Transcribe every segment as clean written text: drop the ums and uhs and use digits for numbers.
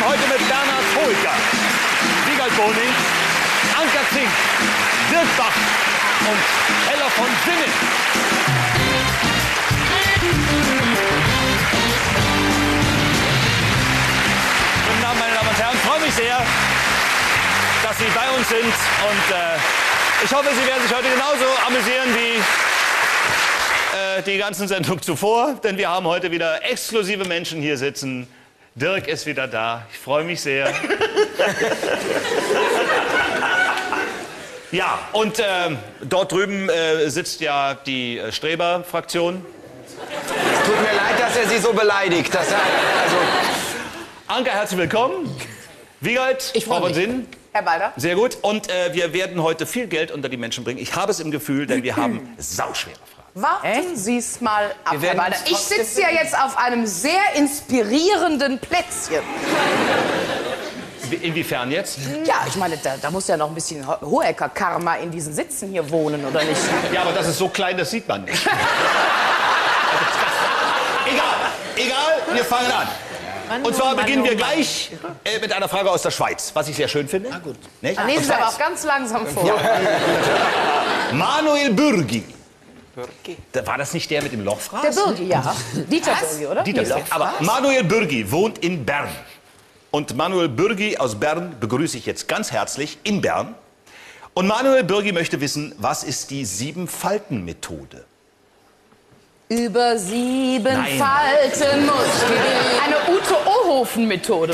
Heute mit Bernhard Hoeker, Wiegald Boning, Anka Zink, Dirk Bach und Hella von Sinnen. Guten Abend, meine Damen und Herren. Ich freue mich sehr, dass Sie bei uns sind. Und ich hoffe, Sie werden sich heute genauso amüsieren wie die ganzen Sendungen zuvor. Denn wir haben heute wieder exklusive Menschen hier sitzen. Dirk ist wieder da. Ich freue mich sehr. Ja, und dort drüben sitzt ja die Streber-Fraktion. Tut mir leid, dass er Sie so beleidigt. Anka, herzlich willkommen. Wiegald, Frau von Sinnen. Herr Balder. Sehr gut. Und wir werden heute viel Geld unter die Menschen bringen. Ich habe es im Gefühl, denn wir haben sauschwere Fragen. Warten Sie es mal ab, Herr Balder. Ich sitze ja jetzt auf einem sehr inspirierenden Plätzchen. Inwiefern jetzt? Ja, ich meine, da muss ja noch ein bisschen Hohecker-Karma in diesen Sitzen hier wohnen, oder nicht? Ja, aber das ist so klein, das sieht man nicht. Egal, wir fangen an. Und zwar beginnen wir gleich mit einer Frage aus der Schweiz, was ich sehr schön finde. Na gut. Nicht? Lesen Sie aber auch ganz langsam vor. Ja. Manuel Bürgi. War das nicht der mit dem Lochfraß? Der Bürgi, ja. Dieter Bürgi, oder? Dieter Bürgi. Aber Manuel Bürgi wohnt in Bern. Und Manuel Bürgi aus Bern begrüße ich jetzt ganz herzlich in Bern. Und Manuel Bürgi möchte wissen, was ist die 7-Falten-Methode? Über 7 Falten muss eine Ute-Ohofen-Methode.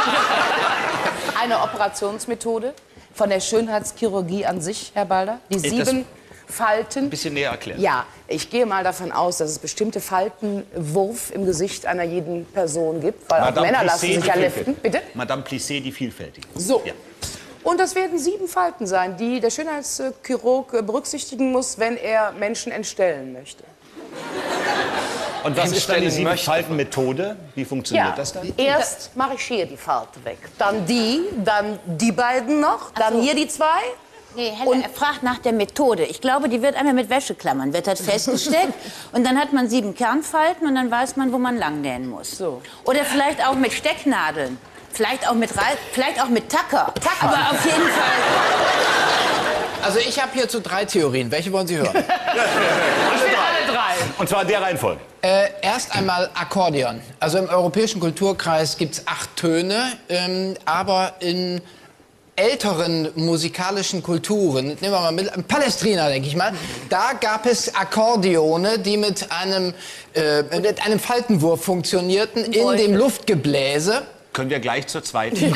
Eine Operationsmethode von der Schönheitschirurgie an sich, Herr Balder. Die 7 Falten. Ein bisschen näher erklären. Ja, ich gehe mal davon aus, dass es bestimmte Faltenwurf im Gesicht einer jeden Person gibt, weil Madame auch Männer lassen Plissé, sich ja liften. Bitte? Madame Plissé, die Vielfältige. So. Ja. Und das werden 7 Falten sein, die der Schönheitschirurg berücksichtigen muss, wenn er Menschen entstellen möchte. Und was ist dann die 7-Falten-Methode? Wie funktioniert das dann? Erst mache ich hier die Falte weg, dann die beiden noch, dann hier die 2. Nee, Hella, er fragt nach der Methode. Ich glaube, die wird einmal mit Wäscheklammern, wird das festgesteckt. Und dann hat man 7 Kernfalten und dann weiß man, wo man langnähen muss. So. Oder vielleicht auch mit Stecknadeln. Vielleicht auch mit Tacker. Aber auf jeden Fall. Also ich habe hierzu 3 Theorien. Welche wollen Sie hören? Ich will alle 3. Und zwar in der Reihenfolge. Erst einmal Akkordeon. Also im europäischen Kulturkreis gibt es 8 Töne, aber in älteren musikalischen Kulturen, nehmen wir mal mit Palestrina, denke ich mal, da gab es Akkordeone, die mit einem Faltenwurf funktionierten in dem Luftgebläse. Können wir gleich zur zweiten?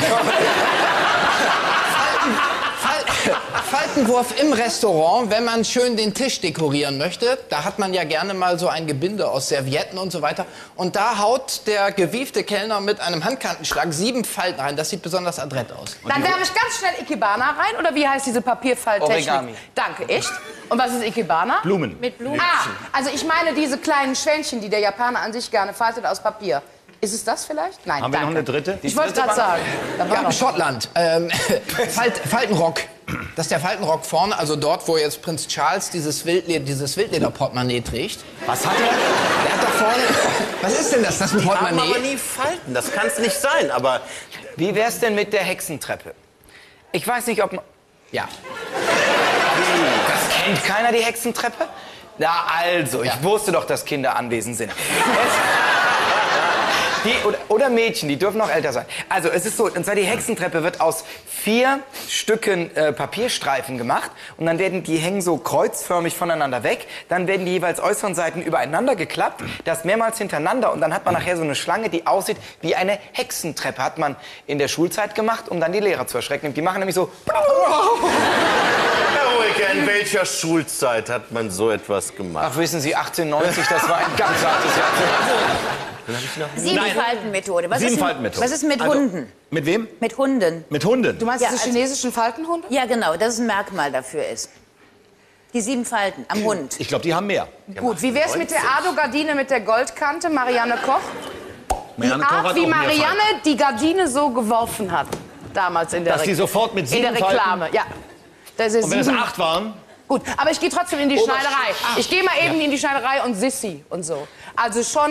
Faltenwurf im Restaurant, wenn man schön den Tisch dekorieren möchte. Da hat man ja gerne mal so ein Gebinde aus Servietten und so weiter. Und da haut der gewiefte Kellner mit einem Handkantenschlag 7 Falten rein. Das sieht besonders adrett aus. Dann werfe ich ganz schnell Ikebana rein, oder wie heißt diese Papierfalttechnik? Origami. Danke, echt? Und was ist Ikebana? Blumen. Mit Blumen. Ah, also ich meine diese kleinen Schwänchen, die der Japaner an sich gerne faltet aus Papier. Ist es das vielleicht? Nein, Haben wir noch eine dritte? Ich wollte gerade sagen. Da war Ja, noch. Schottland. Faltenrock. Das ist der Faltenrock vorne, also dort, wo jetzt Prinz Charles dieses Wildlederportemonnaie trägt. Was hat er? Der hat da vorne... Was ist denn das? Das ist ein Die haben aber Portemonnaie? nie Falten, das kann es nicht sein. Aber wie wär's denn mit der Hexentreppe? Ich weiß nicht, ob man... Ja. Das kennt keiner, die Hexentreppe? Na also, ich wusste doch, dass Kinder anwesend sind. Oder Mädchen, die dürfen noch älter sein. Also es ist so, und zwar die Hexentreppe wird aus 4 Stücken Papierstreifen gemacht und dann werden die hängen so kreuzförmig voneinander weg. Dann werden die jeweils äußeren Seiten übereinander geklappt, das mehrmals hintereinander und dann hat man nachher so eine Schlange, die aussieht wie eine Hexentreppe. Hat man in der Schulzeit gemacht, um dann die Lehrer zu erschrecken. Und die machen nämlich so... Herr Hoeker, in welcher Schulzeit hat man so etwas gemacht? Ach, wissen Sie, 1890, das war ein ganz hartes Jahr. 7-Falten-Methode. Was 7-Falten-Methode. Was ist mit Hunden? Mit wem? Mit Hunden. Mit Hunden. Du meinst Ja, diese also- chinesischen Faltenhunde? Ja, genau, das ist ein Merkmal dafür ist. Die 7 Falten am Hund. Ich glaube, die haben mehr. Gut, wie wär's mit der Ado-Gardine mit der Goldkante, Marianne Koch? Marianne Die Koch Art, hat wie auch mehr Marianne die Gardine so geworfen hat. Damals in der Dass die sofort mit 7 in der Reklame, ja. Das ist Und wenn es 7. 8 waren? Gut, aber ich gehe trotzdem in die Schneiderei. Ich gehe mal eben in die Schneiderei und Sissi und so. Also schon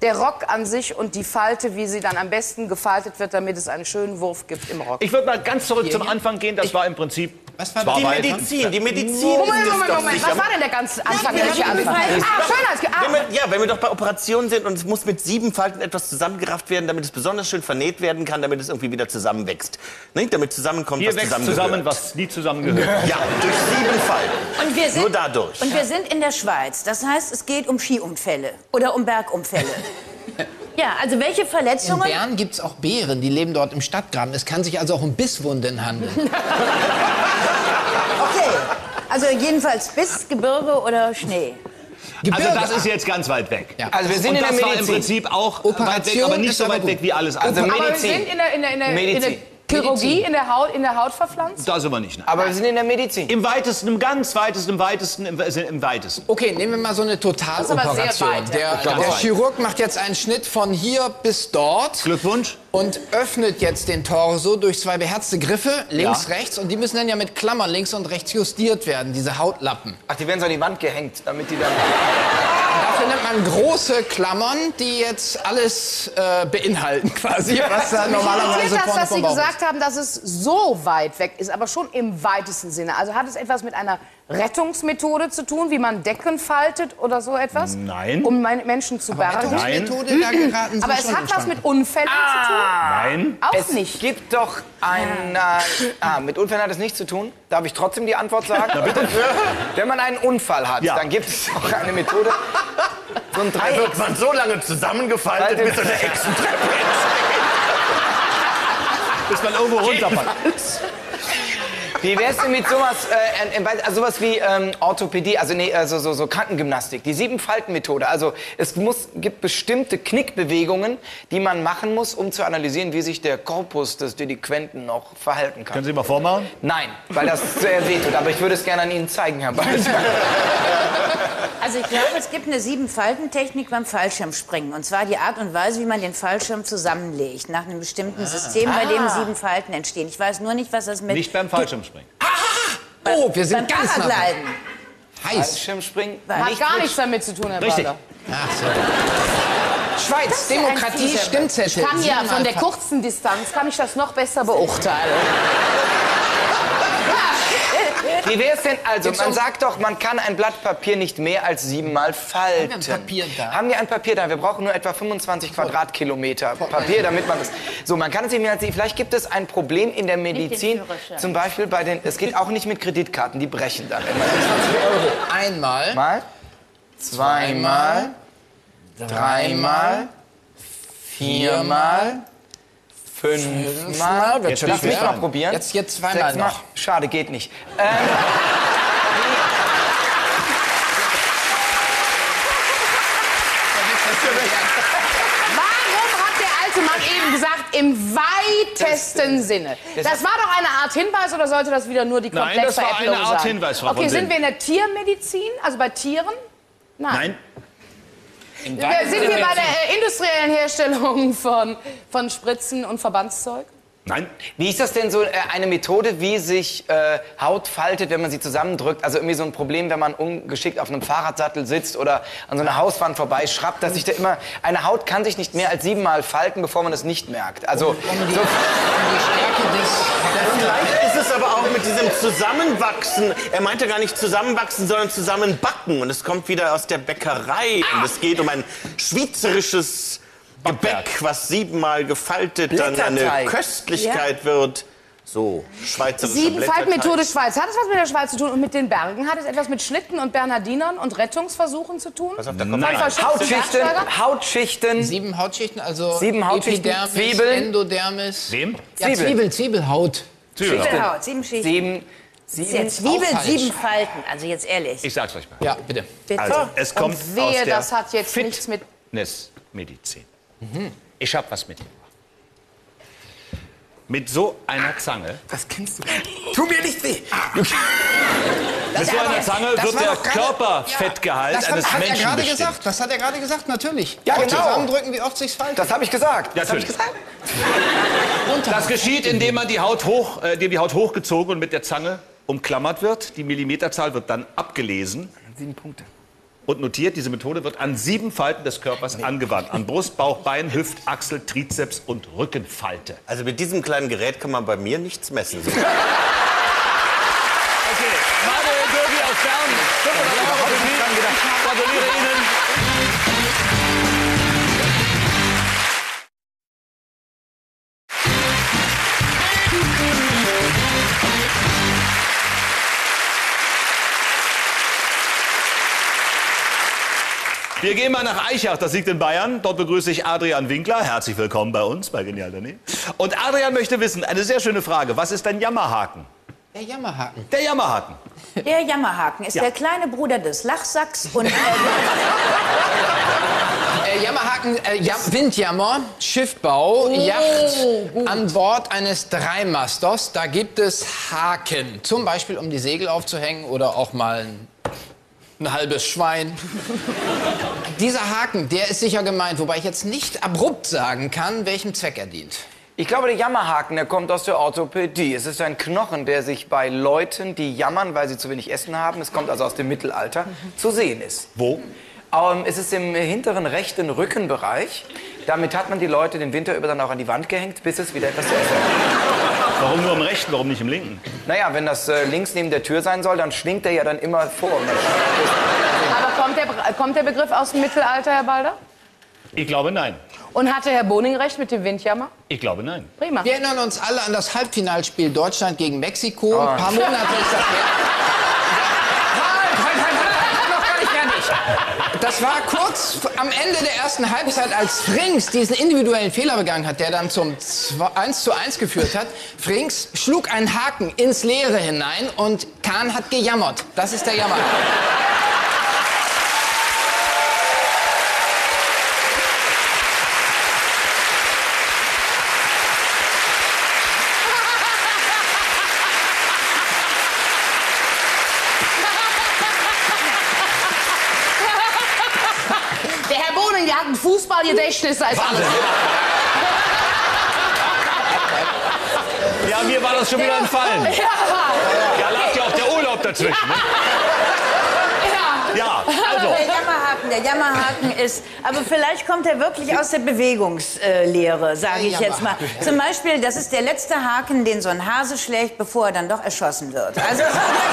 der Rock an sich und die Falte, wie sie dann am besten gefaltet wird, damit es einen schönen Wurf gibt im Rock? Ich würde mal ganz zurück zum Anfang gehen. Das war im Prinzip... Was war Die das? Medizin, die Medizin Moment, ist es doch Moment. sicher. Was war denn der ganz Anfang? Welcher Anfang? Wenn wir doch bei Operationen sind und es muss mit 7 Falten etwas zusammengerafft werden, damit es besonders schön vernäht werden kann, damit es irgendwie wieder zusammenwächst. Ne? Damit zusammenkommt, Hier was wächst zusammengehört. zusammen, was nie zusammengehört. Ja, durch 7 Falten. Und wir sind, Nur dadurch. Und wir sind in der Schweiz. Das heißt, es geht um Skiunfälle oder um Bergunfälle. Ja, also welche In Verletzungen? Bern gibt es auch Bären, die leben dort im Stadtgraben. Es kann sich also auch um Bisswunden handeln. Okay. Also jedenfalls bis Gebirge oder Schnee. Also das ist jetzt ganz weit weg. Ja. Also wir sind Und in der das war im Medizin. Prinzip auch weit weg, Operation aber nicht ist so aber weit gut. weg wie alles Also andere. Aber wir Medizin. sind in der Medizin. Chirurgie, in der Haut verpflanzt. Da sind wir nicht. Ne? Aber wir sind in der Medizin. Im weitesten, im ganz weitesten, im weitesten. Okay, nehmen wir mal so eine aber sehr Totaloperation. weit, ja. Der Chirurg macht jetzt einen Schnitt von hier bis dort Glückwunsch. und öffnet jetzt den Torso durch 2 beherzte Griffe, links, rechts. Und die müssen dann ja mit Klammern links und rechts justiert werden, diese Hautlappen. Ach, die werden so an die Wand gehängt, damit die dann... Dafür nimmt man große Klammern, die jetzt alles beinhalten quasi, was da normalerweise Irritiert das, vorne dass vom Sie Bauch gesagt haben, dass es so weit weg ist, aber schon im weitesten Sinne. Also hat es etwas mit einer Rettungsmethode zu tun, wie man Decken faltet oder so etwas? Nein. Um Menschen zu bergen? Rettungsmethode, da geraten Sie Aber es schon hat in was Schwanken. mit Unfällen zu tun? Nein. Auch Es nicht. gibt doch ein... mit Unfällen hat es nichts zu tun. Darf ich trotzdem die Antwort sagen? Na bitte. Wenn man einen Unfall hat, Ja. dann gibt es auch eine Methode. So ein Da Dreieck. wird man so lange zusammengefaltet, bis er der Hexentreppe Bis man irgendwo runterfällt. Wie wär's denn mit sowas, also sowas wie Orthopädie, also nee, so Krankengymnastik, die 7-Falten-Methode. Also es gibt bestimmte Knickbewegungen, die man machen muss, um zu analysieren, wie sich der Korpus des Delinquenten noch verhalten kann. Können Sie mal vormachen? Nein, weil das sehr wehtut, aber ich würde es gerne an Ihnen zeigen, Herr Balzer. Also ich glaube, es gibt eine 7-Falten-Technik beim Fallschirmspringen. Und zwar die Art und Weise, wie man den Fallschirm zusammenlegt. Nach einem bestimmten System, bei dem 7 Falten entstehen. Ich weiß nur nicht, was das mit... Nicht beim Fallschirmspringen. Oh, wir beim sind ganz nah dran. Paragliden. Heiß. Fallschirmspringen. Hat gar nichts damit zu tun, Herr Richtig. Bader. Ach so. Schweiz, ja ein Demokratie, fieser Stimmzettel. Kann ja, von der 7-mal kurzen Distanz kann ich das noch besser beurteilen. Wie wär's denn, also man sagt doch, man kann ein Blatt Papier nicht mehr als 7-mal falten. Haben wir ein Papier da? Haben wir ein Papier da? Wir brauchen nur etwa 25 Quadratkilometer Papier, damit man das... So, man kann es nicht mehr als... Vielleicht gibt es ein Problem in der Medizin, Führerschein. zum Beispiel bei den... Es geht auch nicht mit Kreditkarten, die brechen dann immer. Euro. Einmal, Mal, zweimal, dreimal, viermal, fünfmal. Wird schon Lass mich schwer. mal probieren. Jetzt zweimal Sechsmal. noch. Schade, geht nicht. Warum hat der alte Mann eben gesagt, im weitesten Sinne? Das war doch eine Art Hinweis oder sollte das wieder nur die Nein, komplexe das war eine Erklärung Art sein? Hinweis, Frau Okay, von sind Sinn. wir in der Tiermedizin, also bei Tieren? Nein. Sind wir bei der industriellen Herstellung von Spritzen und Verbandszeug? Nein. Wie ist das denn so eine Methode, wie sich Haut faltet, wenn man sie zusammendrückt? Also irgendwie so ein Problem, wenn man ungeschickt auf einem Fahrradsattel sitzt oder an so einer Hauswand vorbeischraubt, dass sich da immer... Eine Haut kann sich nicht mehr als 7-mal falten, bevor man es nicht merkt. Also die Stärke des... Vielleicht ist es aber auch mit diesem Zusammenwachsen. Er meinte gar nicht zusammenwachsen, sondern zusammenbacken. Und es kommt wieder aus der Bäckerei. Und es geht um ein schweizerisches Gebäck, was 7-mal gefaltet dann eine Blätterteig. Köstlichkeit wird. So, schweizerische 7-Faltmethode Schweiz. Hat es was mit der Schweiz zu tun und mit den Bergen? Hat es etwas mit Schlitten und Bernhardinern und Rettungsversuchen zu tun? Was auf der Nein. Hautschichten. 7 Hautschichten, also 7 Hautschichten, Epidermis, Zwiebeln. Endodermis. Wem? Ja, Zwiebelhaut. Zwiebelhaut, 7 Schichten. Sieben. Zwiebeln, Auch falsch. 7 Falten. Also jetzt ehrlich. Ich sag's euch mal. Ja, bitte. Bitte. Also, es kommt Und wehe, aus der das hat jetzt nichts mit... Fitnessmedizin. Ich hab was mitgebracht. Mit so einer Zange. Das kennst du. Tu mir nicht weh. Mit so einer Zange das wird war der doch gerade- Körperfettgehalt Das eines hat er Menschen gerade bestimmt. gesagt. Das hat er gerade gesagt, natürlich. Ja, Auch genau. Zusammendrücken, wie oft sich's faltet. Das habe ich gesagt. Ja, Das hab ich natürlich. gesagt. Das geschieht, indem man die Haut hochgezogen und mit der Zange umklammert wird. Die Millimeterzahl wird dann abgelesen. 7 Punkte. Und notiert, diese Methode wird an 7 Falten des Körpers angewandt. An Brust, Bauch, Bein, Hüft, Achsel, Trizeps und Rückenfalte. Also mit diesem kleinen Gerät kann man bei mir nichts messen. Okay, Manuel Dürgi aus Bern. 500 € für Sie. Gratuliere Ihnen. Wir gehen mal nach Eichach, das liegt in Bayern. Dort begrüße ich Adrian Winkler. Herzlich willkommen bei uns, bei Genial Daneben. Und Adrian möchte wissen, eine sehr schöne Frage, was ist ein Jammerhaken? Der Jammerhaken. Der Jammerhaken. Der Jammerhaken ist der kleine Bruder des Lachsacks und Jammerhaken, Windjammer, Schiffbau, Yacht an Bord eines Dreimasters. Da gibt es Haken, zum Beispiel um die Segel aufzuhängen oder auch mal ein halbes Schwein. Dieser Haken, der ist sicher gemeint, wobei ich jetzt nicht abrupt sagen kann, welchem Zweck er dient. Ich glaube, der Jammerhaken, der kommt aus der Orthopädie. Es ist ein Knochen, der sich bei Leuten, die jammern, weil sie zu wenig Essen haben, es kommt also aus dem Mittelalter, zu sehen ist. Wo? Es ist im hinteren rechten Rückenbereich. Damit hat man die Leute den Winter über dann auch an die Wand gehängt, bis es wieder etwas zu essen gibt. Warum nur im rechten, warum nicht im linken? Naja, wenn das links neben der Tür sein soll, dann schwingt er ja dann immer vor. Aber kommt der Begriff aus dem Mittelalter, Herr Balder? Ich glaube, nein. Und hatte Herr Boning recht mit dem Windjammer? Ich glaube, nein. Prima. Wir erinnern uns alle an das Halbfinalspiel Deutschland gegen Mexiko. Ein paar Monate ist das her. Noch gar nicht fertig. Das war kurz am Ende der ersten Halbzeit, als Frings diesen individuellen Fehler begangen hat, der dann zum 1:1 geführt hat. Frings schlug einen Haken ins Leere hinein und Kahn hat gejammert. Das ist der Jammer. Der Herr Boning, der hat ein Fußballgedächtnis als alles. Ja, mir war das schon wieder entfallen. Da lag ja auch der Urlaub dazwischen. Ne? Ja, also. Der Jammerhaken ist, aber vielleicht kommt er wirklich aus der Bewegungslehre, sage ich jetzt mal. Zum Beispiel, das ist der letzte Haken, den so ein Hase schlägt, bevor er dann doch erschossen wird. Also,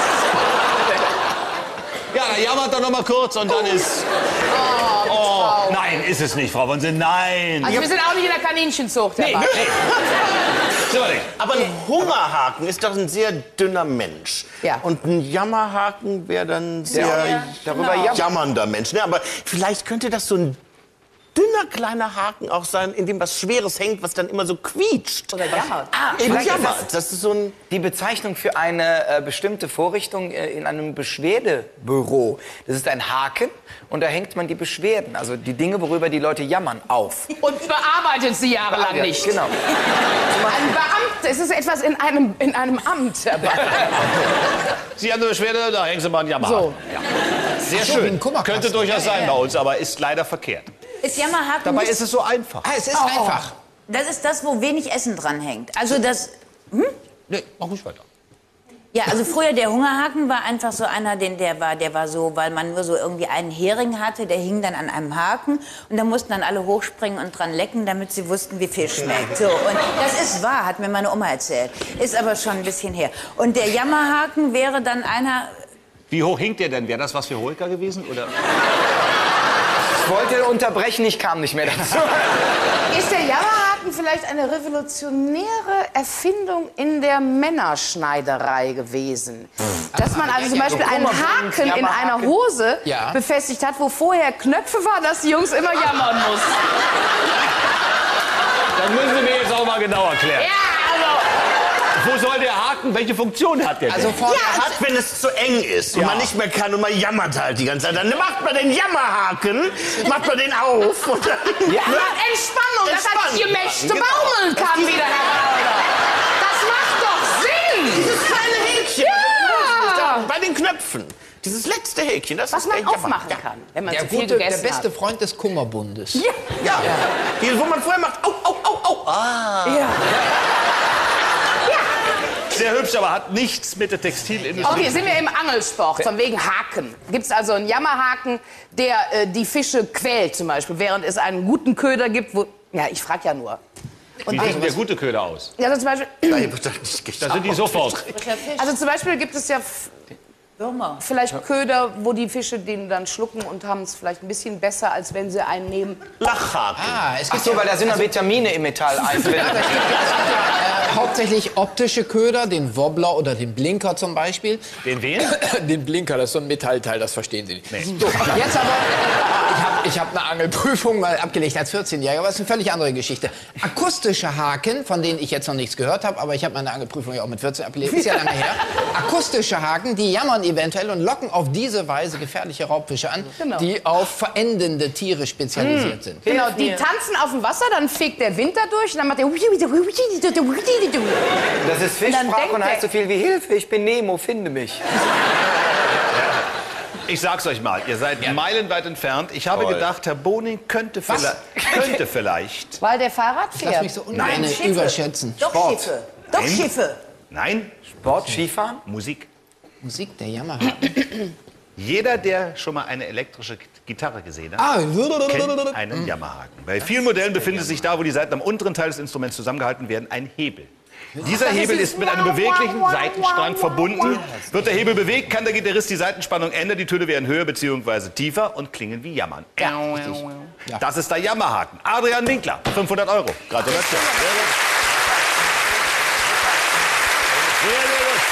Ja, da jammert er noch mal kurz und dann ist... Oh, nein, ist es nicht, Frau von Sinn, nein. Also wir sind auch nicht in der Kaninchenzucht, Herr Balder. Sind wir nicht. Aber ein Hungerhaken ist doch ein sehr dünner Mensch. Ja. Und ein Jammerhaken wäre dann sehr darüber jammern. jammernder Mensch. Ne? Aber vielleicht könnte das so ein dünner kleiner Haken auch sein, in dem was Schweres hängt, was dann immer so quietscht. Oder jammert. Eben vielleicht ist jammert. Das ist so ein... Die Bezeichnung für eine bestimmte Vorrichtung in einem Beschwerdebüro. Das ist ein Haken und da hängt man die Beschwerden, also die Dinge, worüber die Leute jammern, auf. Und bearbeitet sie jahrelang Ja, nicht. Genau. Ein Beamter, es ist etwas in einem Amt, Herr Balder. Sie haben eine Beschwerde, da hängen Sie mal einen Jammerhaken. So. Ja. Sehr so, wie schön. ein Kummerkasten. Könnte durchaus sein bei uns, aber ist leider verkehrt. ist Jammerhaken Dabei nicht, ist es so einfach. Ah, es ist einfach. das ist das, wo wenig Essen dran hängt. Also das... Nee, mach ruhig weiter. Ja, also früher der Hungerhaken war einfach so einer, der war so, weil man nur so irgendwie einen Hering hatte, der hing dann an einem Haken und da mussten dann alle hochspringen und dran lecken, damit sie wussten, wie Fisch schmeckt. So, und das ist wahr, hat mir meine Oma erzählt. Ist aber schon ein bisschen her. Und der Jammerhaken wäre dann einer... Wie hoch hinkt der denn? Wäre das was für Holker gewesen? Oder? Ich wollte unterbrechen, ich kam nicht mehr dazu. Ist der Jammerhaken vielleicht eine revolutionäre Erfindung in der Männerschneiderei gewesen? Dass man also zum Beispiel einen Haken in einer Hose Ja. befestigt hat, wo vorher Knöpfe waren, dass die Jungs immer jammern mussten. Das müssen Sie mir jetzt auch mal genau erklären. Wo soll der Haken, welche Funktion hat der denn? Also vorne Hat, wenn es zu eng ist und man nicht mehr kann und man jammert halt die ganze Zeit, dann macht man den Jammerhaken, macht man den auf und dann... Ja, Entspannung, dass das Gemächte baumeln kann wieder, Herr Balder. Das macht doch Sinn! Dieses kleine Häkchen Ja! bei den Knöpfen. Dieses letzte Häkchen, das Was ist man der Jammer. aufmachen Ja. kann, wenn man der zu viel gute, der gegessen beste hat. Freund des Kummerbundes. Ja. Die, wo man vorher macht, au, au, au, au. Sehr hübsch hübsch, aber hat nichts mit der Textilindustrie. Okay, sind wir im Angelsport, von wegen Haken. Gibt es also einen Jammerhaken, der die Fische quält zum Beispiel, während es einen guten Köder gibt, wo... Ja, ich frage ja nur. Wie sieht denn der gute Köder aus? Ja, also zum Beispiel... Da sind die sofort. Also zum Beispiel gibt es ja Würmer. vielleicht Köder, wo die Fische den dann schlucken und haben es vielleicht ein bisschen besser, als wenn sie einen nehmen. Lachhaken. Es Ach gibt so, weil da sind noch Vitamine im Metall drin. hauptsächlich optische Köder, den Wobbler oder den Blinker zum Beispiel. Den wen? Den Blinker, das ist so ein Metallteil, das verstehen Sie nicht. Nee. So, jetzt aber, ich hab eine Angelprüfung mal abgelegt als 14-Jähriger, aber das ist eine völlig andere Geschichte. Akustische Haken, von denen ich jetzt noch nichts gehört habe, aber ich habe meine Angelprüfung ja auch mit 14 abgelegt, ist ja lange her. Akustische Haken, die jammern eventuell und locken auf diese Weise gefährliche Raubfische an, die auf verendende Tiere spezialisiert sind. Genau, die tanzen auf dem Wasser, dann fegt der Wind da durch und dann macht der... Das ist Fischsprache und heißt so viel wie Hilfe, ich bin Nemo, finde mich. Ich sag's euch mal, ihr seid meilenweit entfernt. Ich habe gedacht, Herr Boning könnte vielleicht... Weil der Fahrrad fährt. Lass mich so ungern überschätzen. Doch Sport. Schiffe. Doch Schiffe. Nein, Sport, Skifahren? Musik. Musik, der Jammerhaken. Jeder, der schon mal eine elektrische Gitarre gesehen hat, kennt einen Jammerhaken. Bei vielen Modellen befindet sich da, wo die Saiten am unteren Teil des Instruments zusammengehalten werden, ein Hebel. Dieser Hebel ist mit einem beweglichen Seitenstrang verbunden. Wird der Hebel bewegt, kann der Gitarrist die Seitenspannung ändern. Die Töne werden höher bzw. tiefer und klingen wie Jammern. Das ist der Jammerhaken. Adrian Winkler, 500 €. Gratulation. Sehr gut.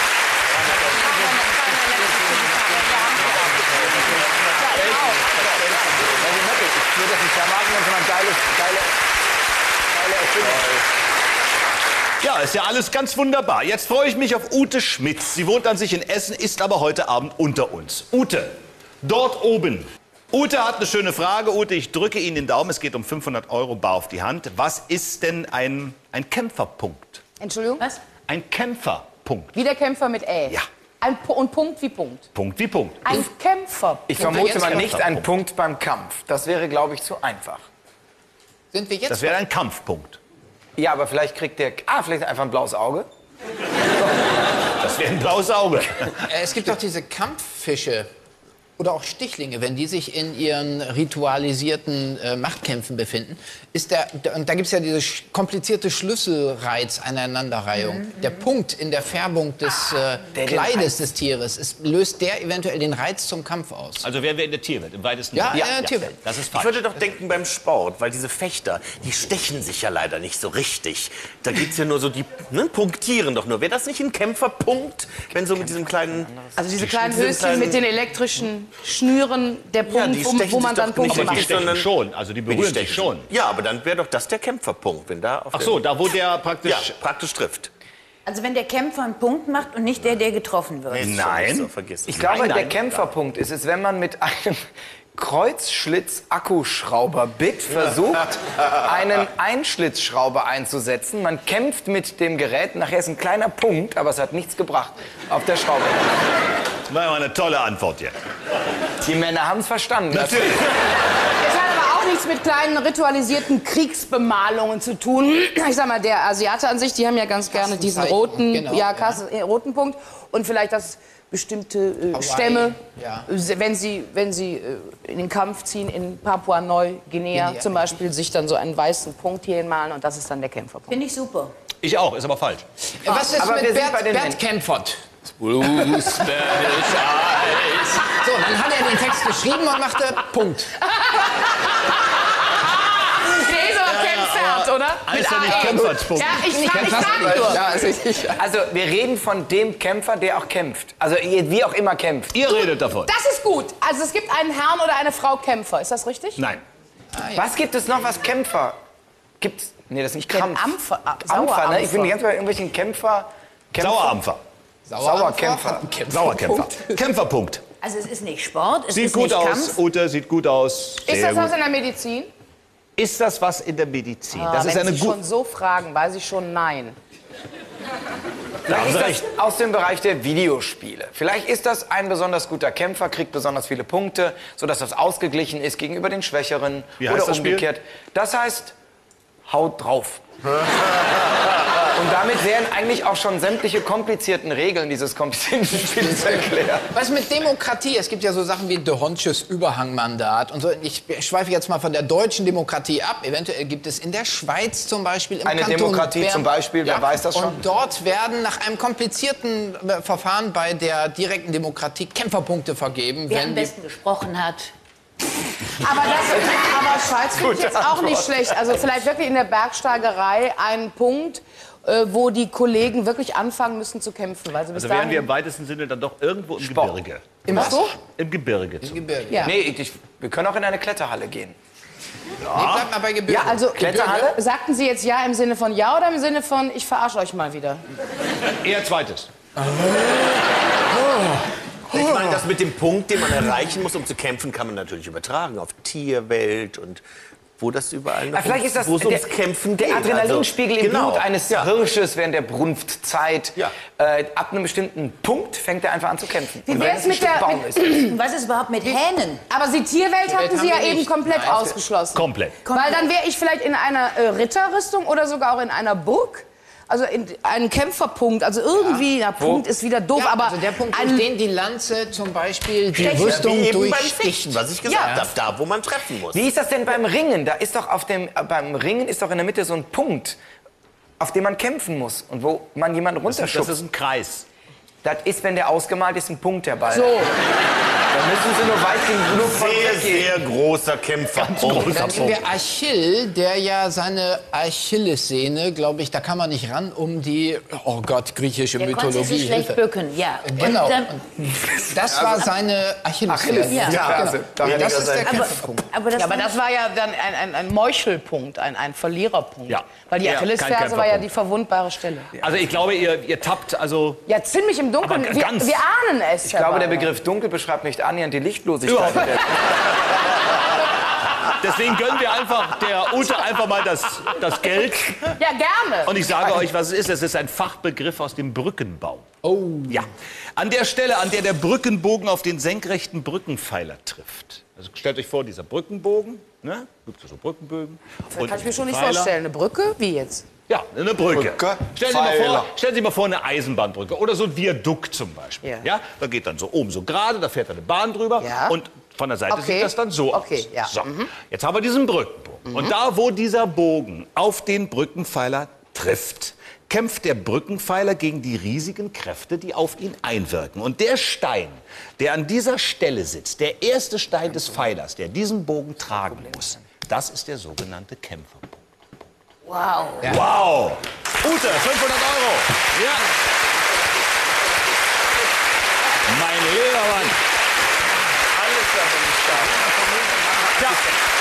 Ich würde das nicht vermarkten, sondern geile Erfindung. Ja, ist ja alles ganz wunderbar. Jetzt freue ich mich auf Ute Schmitz. Sie wohnt an sich in Essen, ist aber heute Abend unter uns. Ute, dort oben. Ute hat eine schöne Frage. Ute, ich drücke Ihnen den Daumen. Es geht um 500 € bar auf die Hand. Was ist denn ein Kämpferpunkt? Entschuldigung? Was? Ein Kämpferpunkt. Wie der Kämpfer mit Ä. Ja. Und Punkt wie Punkt. Punkt wie Punkt. Ein Kämpfer. Ich vermute mal nicht ein Punkt beim Kampf. Das wäre, glaube ich, zu einfach. Sind wir jetzt? Das wäre ein Kampfpunkt. Ja, aber vielleicht kriegt der... vielleicht einfach ein blaues Auge. Das wäre ein blaues Auge. Es gibt doch diese Kampffische oder auch Stichlinge, wenn die sich in ihren ritualisierten Machtkämpfen befinden, und da gibt es ja diese komplizierte Schlüsselreiz-Aneinanderreihung. Der Punkt in der Färbung des Kleides des Tieres, löst der eventuell den Reiz zum Kampf aus. Also wären wir in der Tierwelt, im weitesten Ja, Sinne. in der Tierwelt. Das ist Ich falsch. würde doch denken beim Sport, weil diese Fechter, die stechen sich ja leider nicht so richtig. Da geht's ja nur so, die punktieren doch nur. Wäre das nicht ein Kämpferpunkt, wenn so mit diesem kleinen... Also diese kleinen Höschen mit den elektrischen Schnüren, der Punkt, die stechen wo man sich dann doch Punkte nicht Die macht. stechen sondern- schon, also die berühren sich schon. Ja, aber dann wäre doch das der Kämpferpunkt, wenn da auf Ach so, da wo der praktisch... ja, praktisch trifft. Also wenn der Kämpfer einen Punkt macht und nicht der, der getroffen wird. Nein. So, vergiss es. Ich glaube, Nein, der nein. Kämpferpunkt ist es, wenn man mit einem Kreuzschlitz-Akkuschrauber-Bit versucht, einen Einschlitzschrauber einzusetzen. Man kämpft mit dem Gerät, nachher ist ein kleiner Punkt, aber es hat nichts gebracht auf der Schraube. Das war ja mal eine tolle Antwort hier. Die Männer haben es verstanden. Natürlich. Es hat aber auch nichts mit kleinen ritualisierten Kriegsbemalungen zu tun. Ich sag mal, der Asiate an sich, die haben ja ganz gerne diesen roten, Genau, roten Punkt und vielleicht das bestimmte Stämme, ja. wenn sie in den Kampf ziehen in Papua-Neuguinea zum Beispiel, sich dann so einen weißen Punkt hier hinmalen und das ist dann der Kämpferpunkt. Finde ich super. Ich auch, ist aber falsch. Was ist aber wir mit sind bei den Bert Händen. Kempfert? Blue Spanish Eyes. So, dann hat er den Text geschrieben und machte Punkt. Nee, so Kämpfert, oder? Heißt ja nicht Kämpferspunkt. Ja, ich frage nur. Ja, ist richtig. Also, wir reden von dem Kämpfer, der auch kämpft. Also, wie auch immer kämpft. Ihr redet davon. Das ist gut. Also es gibt einen Herrn oder eine Frau Kämpfer. Ist das richtig? Nein. Was gibt es noch, was Kämpfer? Gibt's? Nee, das ist nicht Den Kampf. Ampfer. Ampfer, ne? Ich bin die ganze Zeit bei irgendwelchen Kämpfer. Sauerampfer. Sauerkämpfer. Sauerkämpfer. Kämpferpunkt. Also es ist nicht Sport, es Sieht ist gut nicht aus, Kampf. Ute, sieht gut aus. Ist Sehr das was gut. in der Medizin? Ist das was in der Medizin? Ah, Das ist wenn eine Sie gute... schon so fragen, weiß ich schon nein. Vielleicht ist das aus dem Bereich der Videospiele. Vielleicht ist das ein besonders guter Kämpfer, kriegt besonders viele Punkte, sodass das ausgeglichen ist gegenüber den Schwächeren. Wie heißt oder das Spiel? umgekehrt. Das heißt, haut drauf. Und damit wären eigentlich auch schon sämtliche komplizierten Regeln dieses komplizierten Spiels erklärt. Was mit Demokratie? Es gibt ja so Sachen wie de Honsches Überhangmandat und so. Ich schweife jetzt mal von der deutschen Demokratie ab. Eventuell gibt es in der Schweiz zum Beispiel Eine Demokratie Bern, zum Beispiel, wer weiß das schon? Und dort werden nach einem komplizierten Verfahren bei der direkten Demokratie Kämpferpunkte vergeben. Wer wenn am besten gesprochen hat. Aber Schweiz finde ich jetzt auch nicht schlecht. Also vielleicht wirklich in der Bergsteigerei ein Punkt, wo die Kollegen wirklich anfangen müssen zu kämpfen. Weil sie bis Also wären dahin wir im weitesten Sinne dann doch irgendwo im Sport. Gebirge. Im was? Im Gebirge. Ja. Nee, wir können auch in eine Kletterhalle gehen. Nee, bleib mal bei Gebirge. Ja, also Kletterhalle? sagten Sie jetzt ja im Sinne von ja oder im Sinne von ich verarsche euch mal wieder? Eher zweites. Ich meine, das mit dem Punkt, den man erreichen muss, um zu kämpfen, kann man natürlich übertragen auf Tierwelt und wo das überall noch Vielleicht ist das wo es ums Kämpfen geht. der Adrenalinspiegel im genau. Blut eines Hirsches während der Brunftzeit. Ja. Ab einem bestimmten Punkt fängt er einfach an zu kämpfen. Wie Und wär's wenn es ein mit Stück der- Baum ist. Was ist überhaupt mit Hähnen? Aber die Tierwelt hatten haben Sie ja wir eben nicht. komplett Nein. ausgeschlossen. Komplett. Weil dann wäre ich vielleicht in einer Ritterrüstung oder sogar auch in einer Burg. Also in einem Kämpferpunkt. Also irgendwie, der Punkt ist wieder doof, Ja, aber also der Punkt, ein- durch den die Lanze zum Beispiel die Stechen. Rüstung Wie eben beim durchsticht. Fechten, was ich gesagt habe, da wo man treffen muss. Wie ist das denn beim Ringen? Da ist doch beim Ringen ist doch in der Mitte so ein Punkt, auf dem man kämpfen muss und wo man jemanden Das runterschubst. ist ein Kreis. Das ist, wenn der ausgemalt ist, ein Punkt, der Ball. so. Da müssen Sie nur weit genug von Sehr, weggehen. sehr großer Kämpfer. Dann nehmen wir Achill, der ja seine Achillessehne, glaube ich, da kann man nicht ran, um die, oh Gott, griechische Der konnte Mythologie. sich schlecht Hilfe. bücken, ja. Genau. Und dann, Das war seine Achillessehne. Achilles. Ja. Ja. Genau. Das ist der aber, Kämpferpunkt. aber das, Ja, aber das war ja dann ein Meuchelpunkt, ein Verliererpunkt. Ja. Weil die Ja, kein Achillesferse war ja Kämpferpunkt. die verwundbare Stelle. Also ich glaube, ihr tappt also Ja, ziemlich im Dunkeln. Aber Wir ganz- ahnen es. Ich glaube, der Begriff dunkel beschreibt nicht annähernd die Lichtlosigkeit. Überhaupt nicht. Deswegen gönnen wir einfach der Ute einfach mal das Geld. Ja, gerne. Und ich sage euch, was es ist. Es ist ein Fachbegriff aus dem Brückenbau. Oh. Ja. An der Stelle, an der der Brückenbogen auf den senkrechten Brückenpfeiler trifft. Also stellt euch vor, dieser Brückenbogen. Ne? Gibt es so Brückenbögen. Und Kann ich mir schon nicht Pfeiler. vorstellen. Eine Brücke? Wie jetzt? Ja, eine Brücke. Brücke, Stellen Sie mal vor, eine Eisenbahnbrücke oder so ein Viadukt zum Beispiel. Ja. Ja, da geht dann so oben so gerade, da fährt eine Bahn drüber Ja. und von der Seite Okay. sieht das dann so Okay, aus. ja. So, jetzt haben wir diesen Brückenbogen. Und da, wo dieser Bogen auf den Brückenpfeiler trifft, kämpft der Brückenpfeiler gegen die riesigen Kräfte, die auf ihn einwirken. Und der Stein, der an dieser Stelle sitzt, der erste Stein des Pfeilers, der diesen Bogen tragen muss, das ist der sogenannte Kämpferpunkt. wow. Wow! Ute, 500 Euro. Ja. Mein lieber Mann. Ja.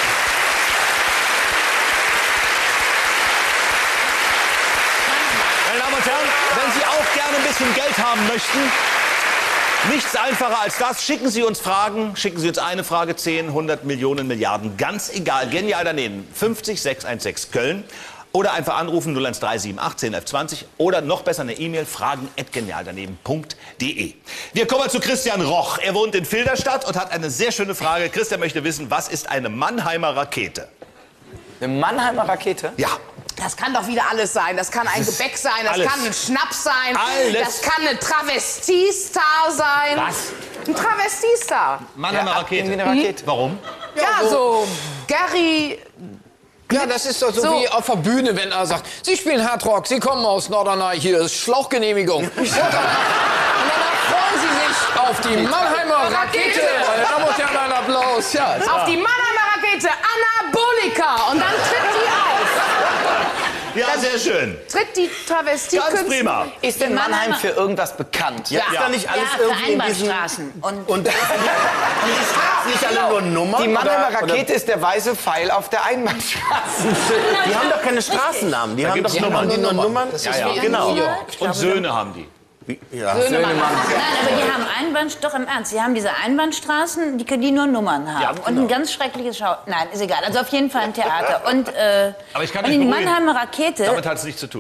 Meine Damen und Herren, wenn Sie auch gerne ein bisschen Geld haben möchten, nichts einfacher als das. Schicken Sie uns Fragen, schicken Sie uns eine Frage, 10, 100 Millionen, Milliarden, ganz egal. Genial daneben, 50 616 Köln. Oder einfach anrufen 0137 18 11 20 oder noch besser eine E-Mail fragen@genialdaneben.de. Wir kommen zu Christian Roch. Er wohnt in Filderstadt und hat eine sehr schöne Frage. Christian möchte wissen, was ist eine Mannheimer Rakete? Eine Mannheimer Rakete? Ja. Das kann doch wieder alles sein. Das kann ein Gebäck sein, das alles. kann ein Schnaps sein, Alles. das kann eine Travestiestar sein. Was? Ein Travestiestar. Mannheimer Irgendwie Rakete. eine Rakete. Warum? Ja, so Gary. Ja, das ist doch so, So. wie auf der Bühne, wenn er sagt, Sie spielen Hardrock, Sie kommen aus Norderney, hier ist Schlauchgenehmigung. Und danach freuen Sie sich auf die Mannheimer Rakete. Meine Damen und Herren, ein Applaus. Ja, Auf die Mannheimer Rakete, Anabolika. Und dann tritt die auf. Ja, sehr schön. Tritt die Travestie. Ganz prima. Ist denn Mannheim für irgendwas bekannt? Ja, ist da nicht alles Ja, irgendwie in diesen... Vereinbarstraßen. Und Und die Straßen nicht alle nur Nummern? Die Mannheimer oder- Rakete ist der weiße Pfeil auf der Einbahnstraße. Die haben doch keine Straßennamen. Die haben gibt's doch Nummern. die nur Nummern. Das Ja, ist ja. wie in Genau. New York. Und Söhne haben die. Ja. Nein, aber doch im Ernst, sie haben diese Einbahnstraßen, die nur Nummern haben. Ja, Und ein ganz schreckliches Schau... Nein, ist egal. Also auf jeden Fall ein Theater. Und, Aber ich kann und euch die beruhigen. Mannheimer Rakete... Damit hat es nichts zu tun.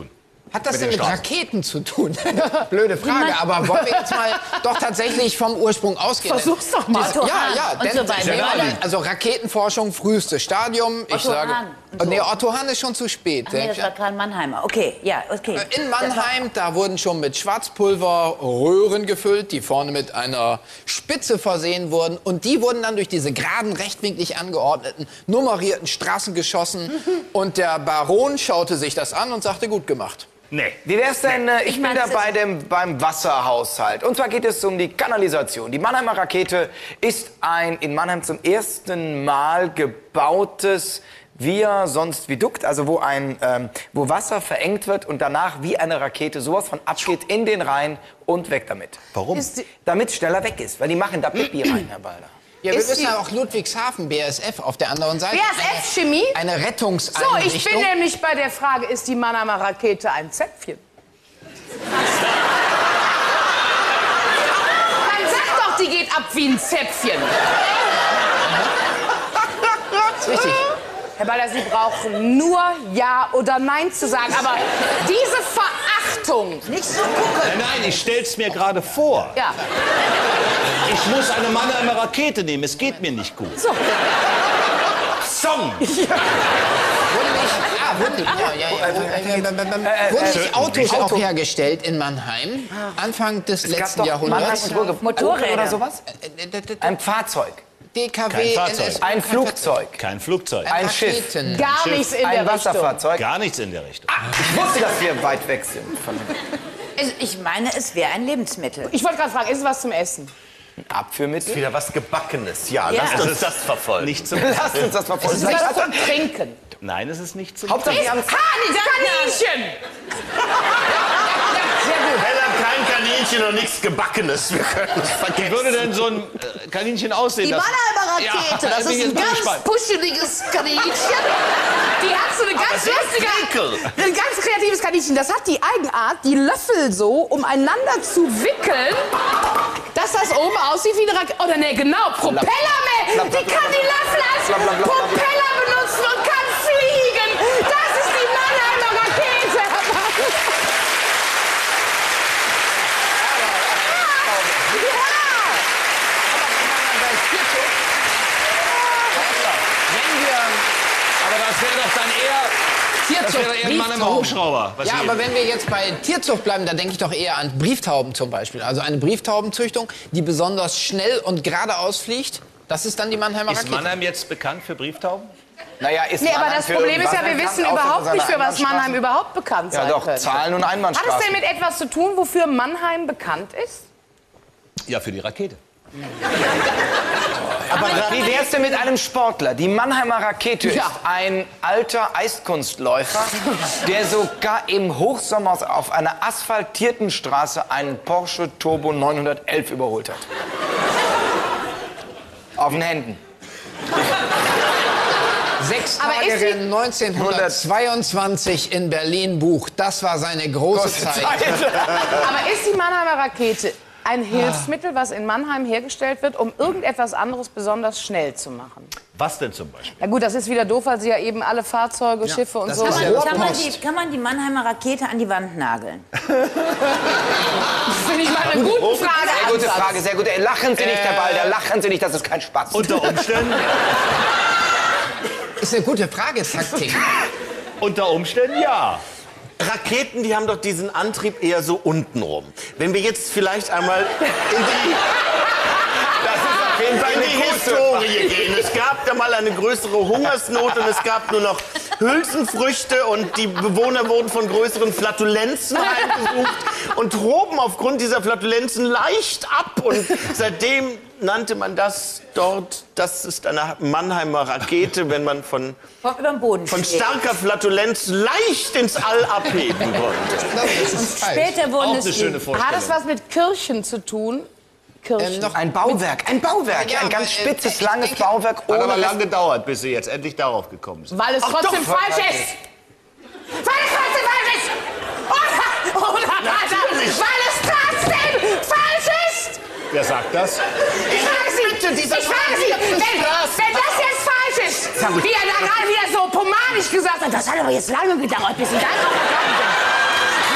Hat das Mit denn den mit Straßen. Raketen zu tun? Blöde Frage, aber wollen wir jetzt mal doch tatsächlich vom Ursprung ausgehen? Versuch's doch mal. Otto Ja, Hahn ja, und denn, so weiter. Ja, also Raketenforschung, frühestes Stadium. Ich Otto sage, Hahn und so. nee, Otto Hahn ist schon zu spät. Ach nee, das war Karl Mannheimer. Okay, ja, okay. In Mannheim, da wurden schon mit Schwarzpulver Röhren gefüllt, die vorne mit einer Spitze versehen wurden. Und die wurden dann durch diese geraden, rechtwinklig angeordneten, nummerierten Straßen geschossen. Und der Baron schaute sich das an und sagte, gut gemacht. Nee. Wie wär's denn, ich bin meine, da das ist- beim Wasserhaushalt. Und zwar geht es um die Kanalisation. Die Mannheimer Rakete ist ein in Mannheim zum ersten Mal gebautes Vidukt, also wo Wasser verengt wird und danach wie eine Rakete sowas von abgeht in den Rhein und weg damit. Warum? Damit es schneller weg ist, weil die machen da Pipi rein, Herr Balder. Ja, wir Ist wissen die- ja auch Ludwigshafen, BASF auf der anderen Seite. BASF Chemie? Eine So, Rettungseinrichtung. ich bin nämlich bei der Frage, ist die Mannheimer Rakete ein Zäpfchen? Man sagt doch, die geht ab wie ein Zäpfchen. Das ist richtig. Herr Balder, Sie brauchen nur Ja oder Nein zu sagen. Aber diese Verachtung. Nicht so gucken. Nein, ich stell's mir gerade vor. Ja. Ich muss eine Mannheimer Rakete nehmen. Es geht mir nicht gut. So. Song! Wurden nicht Autos auch hergestellt in Mannheim? Anfang des letzten Jahrhunderts? Motorräder. oder sowas? Ein Fahrzeug, DKW, Kein Fahrzeug. NS, ein Flugzeug, Kein Flugzeug. ein Schiff, Raketen. Gar nichts in der ein Richtung. Wasserfahrzeug. Gar nichts in der Richtung. Ich wusste, dass wir weit weg sind von dem Ich meine, es wäre ein Lebensmittel. Ich wollte gerade fragen, ist es was zum Essen? Abführmittel. Wieder was Gebackenes. Ja, Ja. lasst uns das verfolgen. Nicht zum Lasst uns das mal Ist es vorstellen. was zum Trinken? Nein, es ist nicht zum Hauptsache, wir haben Kaninchen! Heller, kein Kaninchen und nichts Gebackenes. Wir können es Wie vergessen. würde denn so ein Kaninchen aussehen? Die das- Mannheimer Rakete, Ja, das bin ich ist ein jetzt mal ganz gespannt. puscheliges Kaninchen. Die hat so eine ganz lustige, ein ganz kreatives Kaninchen. Das hat die Eigenart, die Löffel so umeinander zu wickeln, dass das oben aussieht wie eine Rakete. Oder nee, genau, Propellermäh. Die kann die Löffel als Propeller benutzen und kann fliegen. Das ist die Mannheimer Rakete. Aber das wäre doch dann eher... Das wäre doch eher ein Mann im Hubschrauber. was Ja, Sie- aber wenn wir jetzt bei Tierzucht bleiben, da denke ich doch eher an Brieftauben zum Beispiel. Also eine Brieftaubenzüchtung, die besonders schnell und geradeaus fliegt. Das ist dann die Mannheimer Ist Rakete. Mannheim jetzt bekannt für Brieftauben? Naja, ist Nee, aber Mannheim das für Problem ist ja, wir irgendwas wissen bekannt, außer überhaupt nicht, für was seiner Mannheim Einbahnstraßen? überhaupt bekannt Ja sein doch, könnte. Zahlen und Hat es Einbahnstraßen. denn mit etwas zu tun, wofür Mannheim bekannt ist? Ja, für die Rakete. Aber wie wär's denn mit einem Sportler? Die Mannheimer Rakete Ja. ist ein alter Eiskunstläufer, der sogar im Hochsommer auf einer asphaltierten Straße einen Porsche Turbo 911 überholt hat. Auf den Händen. Aber ist sie- Sechstagerennen 1922 in Berlin bucht. Das war seine große Zeit. Aber ist die Mannheimer Rakete ein Hilfsmittel, was in Mannheim hergestellt wird, um irgendetwas anderes besonders schnell zu machen? Was denn zum Beispiel? Na gut, das ist wieder doof, weil sie ja eben alle Fahrzeuge, Schiffe und das so... ist ja Kann man die Mannheimer Rakete an die Wand nageln? Finde ich mal eine gute Frage. Sehr gute Frage, sehr gute. Lachen Sie nicht, Herr Balder, lachen Sie nicht, das ist kein Spaß. Unter Umständen, Ist eine gute Fragetaktik. unter Umständen ja. Raketen, die haben doch diesen Antrieb eher so untenrum. Wenn wir jetzt vielleicht einmal in die Historie gehen. Es gab da mal eine größere Hungersnot und es gab nur noch Hülsenfrüchte und die Bewohner wurden von größeren Flatulenzen heimgesucht und hoben aufgrund dieser Flatulenzen leicht ab. Und seitdem nannte man das dort, das ist eine Mannheimer Rakete, wenn man von Über den Boden schlägt. starker Flatulenz leicht ins All abheben konnte. Das ist falsch. Später Auch wurden eine es schöne Vorstellung. Hat es was mit Kirchen zu tun? Kirchen. Noch Ein Bauwerk, ein Ja, ganz aber, spitzes, ich langes denke- Bauwerk Hat aber ohne lang gedauert, bis Sie jetzt endlich darauf gekommen sind. Weil es trotzdem doch, falsch ist. Weil es trotzdem falsch ist. Oder weil es trotzdem falsch ist. Wer sagt das? Ich frage Sie, wenn das jetzt falsch ist, wie er da gerade wieder so pomadisch gesagt hat, das hat aber jetzt lange gedauert, bis Sie da drauf gekommen sind.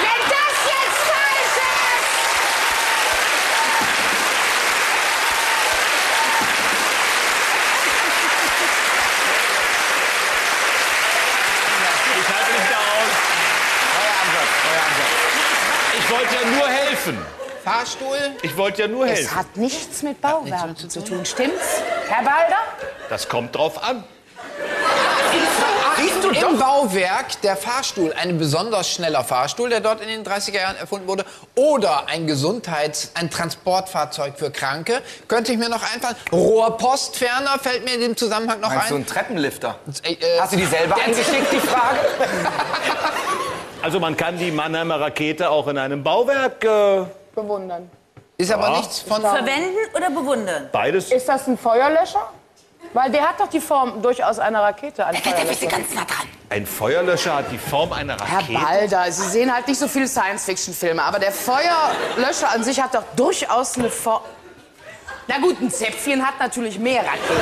wollte ja nur helfen. Fahrstuhl? Ich wollte ja nur Es helfen. hat nichts mit Bauwerken zu tun. Stimmt's, Herr Balder? Das kommt drauf an. Siehst du im Bauwerk der Fahrstuhl, ein besonders schneller Fahrstuhl, der dort in den 30er Jahren erfunden wurde, oder ein Transportfahrzeug für Kranke, könnte ich mir noch einfallen. Rohrpost ferner fällt mir in dem Zusammenhang noch Meinst du ein. einen Treppenlifter? Äh, Hast du die selber angeschickt, die Frage? Also man kann die Mannheimer Rakete auch in einem Bauwerk Bewundern. Ist aber nichts von... Verwenden oder bewundern? beides. Ist das ein Feuerlöscher? Weil der hat doch die Form durchaus einer Rakete. Ein Feuerlöscher. Ein Feuerlöscher hat die Form einer Herr Rakete. Balder, Sie sehen halt nicht so viele Science-Fiction-Filme, aber der Feuerlöscher an sich hat doch durchaus eine Form... Na gut, ein Zäpfchen hat natürlich mehr Raketen.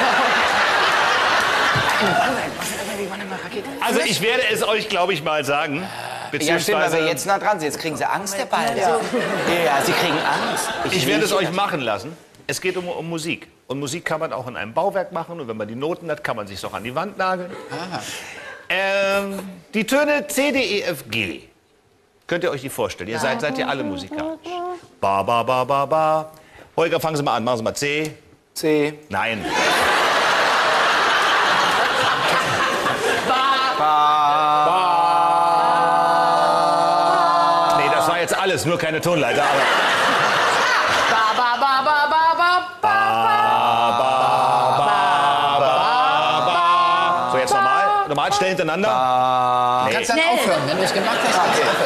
Also ich werde es euch, glaube ich, mal sagen. Ja, stimmt, weil wir jetzt nah dran sind. Jetzt kriegen Sie Angst, Herr Balder. Ja, Sie kriegen Angst. Ich werde es euch machen lassen. Es geht um Musik. Und Musik kann man auch in einem Bauwerk machen. Und wenn man die Noten hat, kann man sich auch an die Wand nageln. Die Töne C, D, E, F, G. Könnt ihr euch die vorstellen? Ihr seid ja alle musikalisch. Ba, ba, ba, ba, ba. Holger, fangen Sie mal an. Machen Sie mal C. C. Nein. Nee, das war jetzt alles, nur keine Tonleiter. Aber Ba, ba, ba, ba, ba, ba, ba. so, jetzt nochmal. Normal schnell hintereinander. Du kannst dann aufhören, wenn du es gemacht hast. Kannst du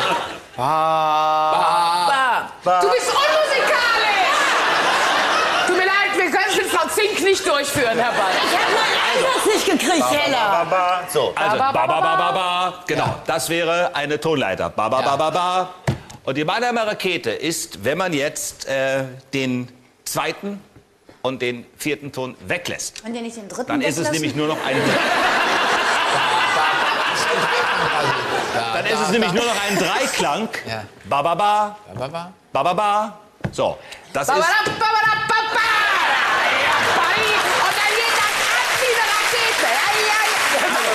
aufhören. Du bist unmusikalisch! Tut mir leid, wir können es mit Frau Zink nicht durchführen, Herr Balder. Ich habe meinen Einsatz nicht gekriegt, Hella. So. Also, ba, ba, ba, ba, ba. Genau, das wäre eine Tonleiter. Ba, ba, ba, ba, ba. Und die Mannheimer Rakete ist, wenn man jetzt den zweiten und den vierten Ton weglässt, Und ihr nicht den dritten dann ist es weglassen? nämlich nur noch ein... Dann ist es nämlich nur noch ein Dreiklang. Ja. Ba, ba, ba, Ba, ba. ba, ba, ba. So, das ist... Und dann geht das ab wie eine Rakete. Macht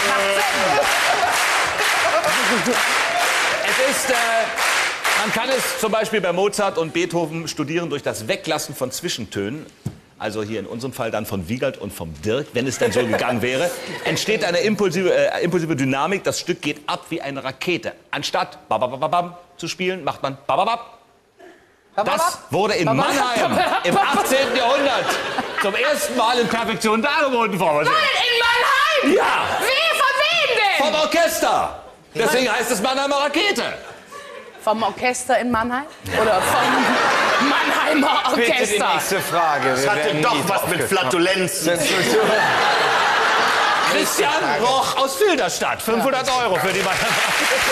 Sinn. Es ist, man kann es zum Beispiel bei Mozart und Beethoven studieren durch das Weglassen von Zwischentönen. Also hier in unserem Fall dann von Wiegald und vom Dirk, wenn es dann so gegangen wäre, entsteht eine impulsive Dynamik. Das Stück geht ab wie eine Rakete. Anstatt babababam zu spielen, macht man bababab. Das wurde in Mannheim im 18. Jahrhundert zum ersten Mal in Perfektion dargeboten vorgesehen. In Mannheim? Ja, Wie, von wem denn? vom Orchester. Deswegen heißt es Mannheimer Rakete. Vom Orchester in Mannheim? Oder vom Mannheimer Bitte die Orchester? nächste Frage. Das hatte doch was mit Flatulenzen. Christian Roch aus Filderstadt. 500 € für die Mannheimer Rakete.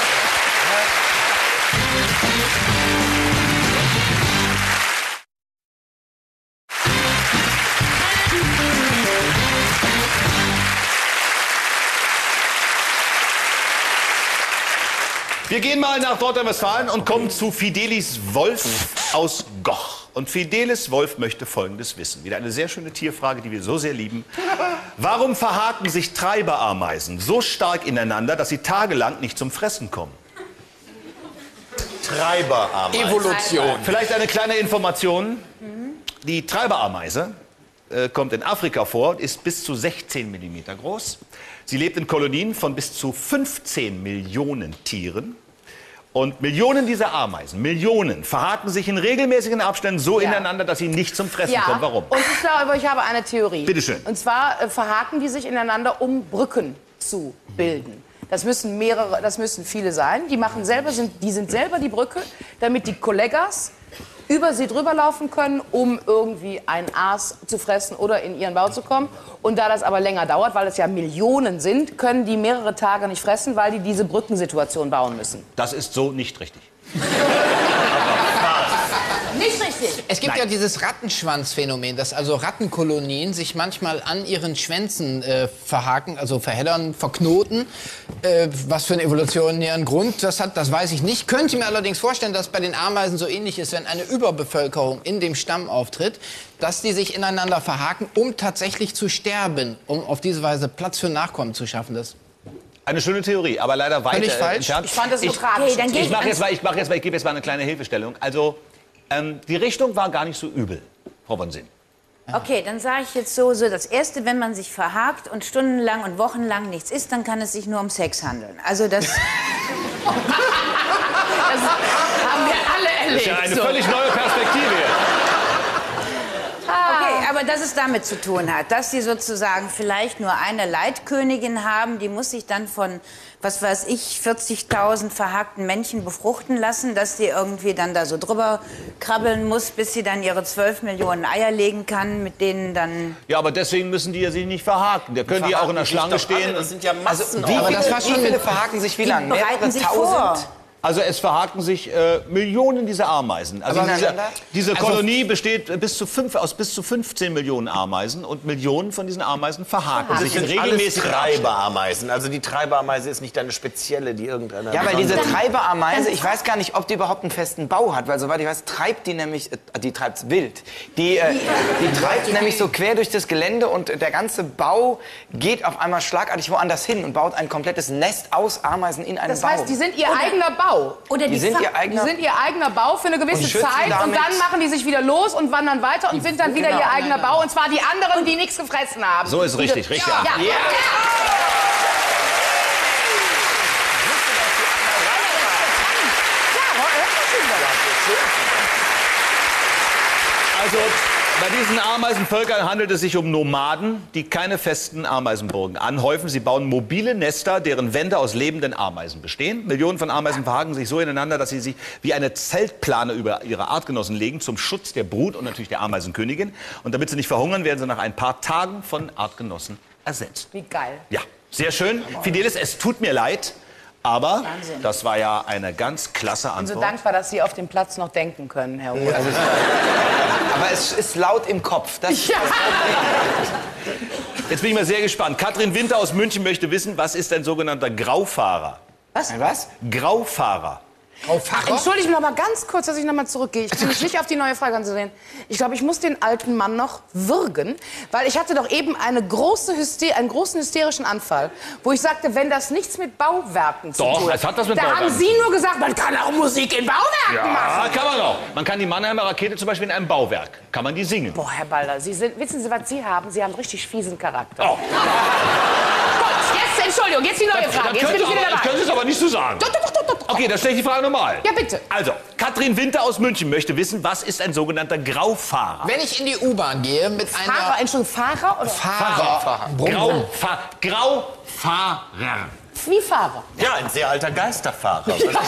Wir gehen mal nach Nordrhein-Westfalen und kommen zu Fidelis Wolf aus Goch. Und Fidelis Wolf möchte Folgendes wissen. Wieder eine sehr schöne Tierfrage, die wir so sehr lieben. Warum verhaken sich Treiberameisen so stark ineinander, dass sie tagelang nicht zum Fressen kommen? Treiberameisen. Evolution. Vielleicht eine kleine Information. Die Treiberameise kommt in Afrika vor und ist bis zu 16 mm groß. Sie lebt in Kolonien von bis zu 15 Millionen Tieren. Und Millionen dieser Ameisen, Millionen, verhaken sich in regelmäßigen Abständen so ineinander, dass sie nicht zum Fressen kommen. Warum? Und ich glaube, ich habe eine Theorie. Bitte schön. Und zwar verhaken die sich ineinander, um Brücken zu bilden. Das müssen mehrere, das müssen viele sein. Die sind selber die Brücke, damit die Kollegas über sie drüber laufen können, um irgendwie ein Aas zu fressen oder in ihren Bau zu kommen. Und da das aber länger dauert, weil es ja Millionen sind, können die mehrere Tage nicht fressen, weil die diese Brückensituation bauen müssen. Das ist so nicht richtig. Nicht richtig. Es gibt ja dieses Rattenschwanzphänomen, dass also Rattenkolonien sich manchmal an ihren Schwänzen verhaken, also verheddern, verknoten. Was für einen evolutionären Grund das hat, das weiß ich nicht. Könnte mir allerdings vorstellen, dass bei den Ameisen so ähnlich ist, wenn eine Überbevölkerung in dem Stamm auftritt, dass die sich ineinander verhaken, um tatsächlich zu sterben, um auf diese Weise Platz für Nachkommen zu schaffen. Das Eine schöne Theorie, aber leider weit falsch. entfernt. Ich fand das so tragisch. Okay, dann gehe Ich gebe jetzt mal eine kleine Hilfestellung. Also, die Richtung war gar nicht so übel, Frau von Sinn. Okay, dann sage ich jetzt so, das Erste, wenn man sich verhakt und stundenlang und wochenlang nichts isst, dann kann es sich nur um Sex handeln. Also das... Das haben wir alle erlebt. Das ist ja eine völlig neue Perspektive jetzt. Okay, aber dass es damit zu tun hat, dass sie sozusagen vielleicht nur eine Leitkönigin haben, die muss sich dann von, was weiß ich, 40.000 verhakten Männchen befruchten lassen, dass die irgendwie dann da so drüber krabbeln muss, bis sie dann ihre 12 Millionen Eier legen kann, mit denen dann... Ja, aber deswegen müssen die ja sich nicht verhaken. Da können die auch in der Schlange stehen. Das sind ja Massen. Wie viele verhaken sich wie lange? bereiten sich vor. Also es verhaken sich Millionen dieser Ameisen. Also diese Kolonie besteht aus bis zu 15 Millionen Ameisen und Millionen von diesen Ameisen verhaken sich in regelmäßigen Treiberameisen. Also die Treiberameise ist nicht eine spezielle, die irgendeiner... Ja, weil diese Treiberameise, ich weiß gar nicht, ob die überhaupt einen festen Bau hat, weil soweit ich weiß, treibt die nämlich, die treibt's wild. Die treibt nämlich so quer durch das Gelände und der ganze Bau geht auf einmal schlagartig woanders hin und baut ein komplettes Nest aus Ameisen in einem Bau. Das heißt, die sind ihr eigener Bau. Oder Die sind ihr eigener Bau für eine gewisse Zeit und dann machen die sich wieder los und wandern weiter und sind dann wieder ihr eigener Bau. Und zwar die anderen, die nichts gefressen haben. So ist richtig, richtig. Ja. Also bei diesen Ameisenvölkern handelt es sich um Nomaden, die keine festen Ameisenburgen anhäufen. Sie bauen mobile Nester, deren Wände aus lebenden Ameisen bestehen. Millionen von Ameisen verhaken sich so ineinander, dass sie sich wie eine Zeltplane über ihre Artgenossen legen, zum Schutz der Brut und natürlich der Ameisenkönigin. Und damit sie nicht verhungern, werden sie nach ein paar Tagen von Artgenossen ersetzt. Wie geil. Ja, sehr schön. Fidelis, es tut mir leid, aber Wahnsinn. das war ja eine ganz klasse Ich bin so Antwort. dankbar, dass Sie auf dem Platz noch denken können, Herr Ruhr. Aber es ist laut im Kopf. Das Jetzt bin ich mal sehr gespannt. Katrin Winter aus München möchte wissen, was ist ein sogenannter Graufahrer? Was? Graufahrer. Entschuldigen Sie noch mal ganz kurz, dass ich noch mal zurückgehe. Ich kann mich nicht auf die neue Frage konzentrieren. Ich glaube, ich muss den alten Mann noch würgen, weil ich hatte doch eben einen großen hysterischen Anfall, wo ich sagte, wenn das nichts mit Bauwerken zu tun Doch, es hat was mit da Bauwerken haben Sie nur gesagt, man kann auch Musik in Bauwerken machen. Kann man auch. Man kann die Mannheimer Rakete zum Beispiel in einem Bauwerk, kann man die singen. Boah, Herr Balder, wissen Sie, was Sie haben? Sie haben einen richtig fiesen Charakter. Oh. Gut, jetzt, Entschuldigung, jetzt die neue Frage. Jetzt bin ich wieder Das dabei. können Sie es aber nicht so sagen. Doch. Okay, dann stelle ich die Frage nochmal. Ja, bitte. Also, Katrin Winter aus München möchte wissen, was ist ein sogenannter Graufahrer? Wenn ich in die U-Bahn gehe mit einer... Fahrer, Entschuldigung, Fahrer oder Fahrer. Brumm. Graufahrer. wie Fahrer? Ja, ein sehr alter Geisterfahrer.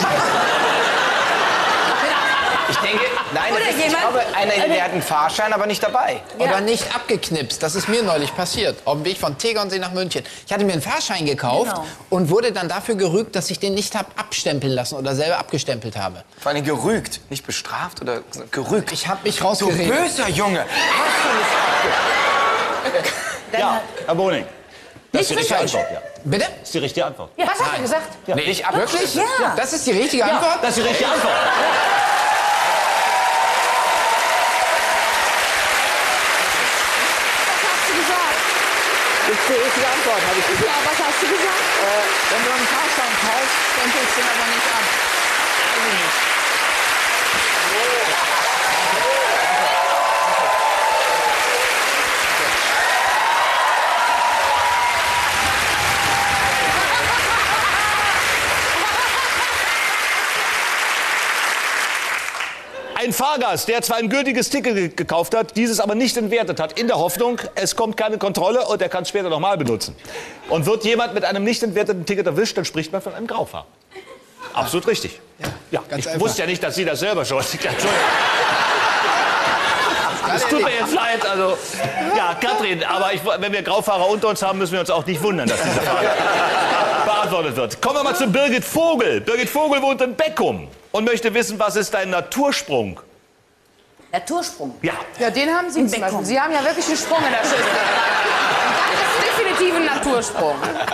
Ich denke, nein, Oder ich jemand- glaube, der hat einen Fahrschein, aber nicht dabei. Oder nicht abgeknipst. Das ist mir neulich passiert. Auf dem Weg von Tegernsee nach München. Ich hatte mir einen Fahrschein gekauft Genau. und wurde dann dafür gerügt, dass ich den nicht habe abstempeln lassen oder selber abgestempelt habe. Vor allem gerügt, nicht bestraft oder gerügt. Ich habe mich Du rausgeredet. böser Junge, hast du nicht Ja, Herr Boning. Das ist die richtige falsch. Antwort, ja. Bitte? Das ist die richtige Antwort. Was hat er gesagt? nicht ab? Wirklich? Ja. Das ist die richtige Antwort? Das ist die richtige Antwort. Die richtige Antwort habe ich gesagt. Ja, was hast du gesagt? Wenn du einen Fahrschein kaufst, stempelst du den aber nicht ab. Weiß ich nicht. Ein Fahrgast, der zwar ein gültiges Ticket gekauft hat, dieses aber nicht entwertet hat, in der Hoffnung, es kommt keine Kontrolle und er kann es später nochmal benutzen. Und wird jemand mit einem nicht entwerteten Ticket erwischt, dann spricht man von einem Graufahrer. Absolut richtig. Ja, ganz ich einfach. wusste ja nicht, dass Sie das selber schon. Entschuldigung. Es tut mir jetzt leid, also ja, Katrin, aber wenn wir Graufahrer unter uns haben, müssen wir uns auch nicht wundern, dass diese Frage beantwortet wird. Kommen wir mal zu Birgit Vogel. Birgit Vogel wohnt in Beckum und möchte wissen, was ist dein Natursprung? Natursprung. Ja. Ja, den haben Sie zum Beckum. Beispiel. Sie haben ja wirklich einen Sprung in der Schüssel. Und das ist definitiven Natursprung.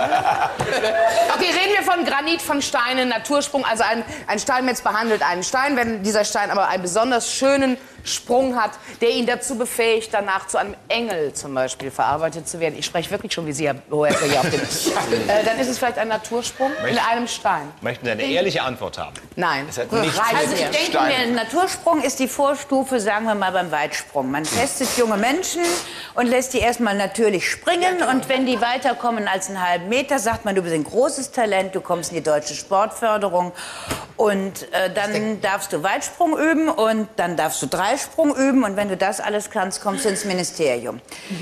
Okay, reden wir von Granit, von Steinen, Natursprung. Also ein Steinmetz behandelt einen Stein, wenn dieser Stein aber einen besonders schönen Sprung hat, der ihn dazu befähigt, danach zu einem Engel zum Beispiel verarbeitet zu werden. Ich spreche wirklich schon wie Sie, Herr Hohecker, hier auf dem... dann ist es vielleicht ein Natursprung in einem Stein. Möchten Sie eine ehrliche Antwort haben? Nein. Es hat nichts Reicht Also ich mir. denke mir, ein Natursprung ist die Vorstufe, sagen wir mal, beim Weitsprung. Man testet junge Menschen und lässt die erstmal natürlich springen. Und wenn die weiterkommen als einen halben Meter, sagt man, du bist ein großes Talent, du kommst in die deutsche Sportförderung. Und dann darfst du Weitsprung üben und dann darfst du Dreisprung üben. Und wenn du das alles kannst, kommst du ins Ministerium.